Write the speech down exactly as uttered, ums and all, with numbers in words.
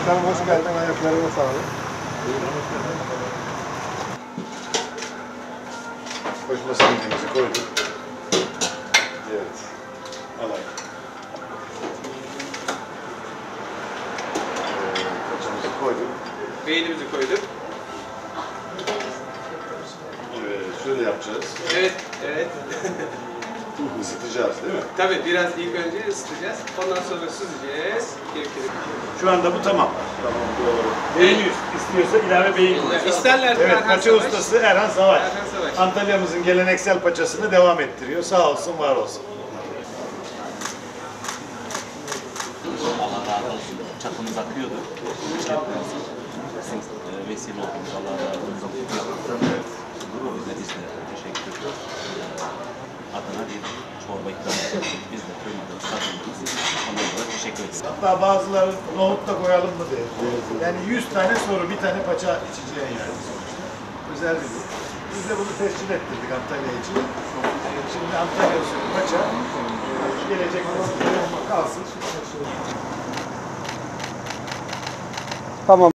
Başkanım hoş geldin. Ayaklarına sağlık. Koşma simidimizi koyduk. Evet. Alay. Ee, Kaçımızı koyduk. Beynimizi koyduk. Evet, şöyle yapacağız. Evet, evet. Isıtacağız değil mi? Tabii biraz ilk önce ısıtacağız. Ondan sonra süzeceğiz. Gerekirse. Şu anda bu tamam. Tamam. Beyin istiyorsa ilave beyin koyacağız. İsterler Evet, Erhan paça Savaş. ustası Erhan Savaş. Erhan Savaş. Antalya'mızın geleneksel paçasını devam ettiriyor. Sağ olsun, var olsun. Allah razı olsun. Çatımız akıyordu. İşte sizin e, vesile oldunuz. Allah razı olsun. O yüzden biz de teşekkür ediyoruz. Adına bir çorba ikram ettik. Biz de kırmadık, satıldık. Onlara da teşekkür ederiz. Hatta bazıları nohut da koyalım mı diye. Yani yüz tane soru, bir tane paça içeceğin yani sonuçta. Özel bir şey. Biz de bunu tescil ettirdik Antalya için. Şimdi Antalya usulü paça gelecek kalsın. Tamam.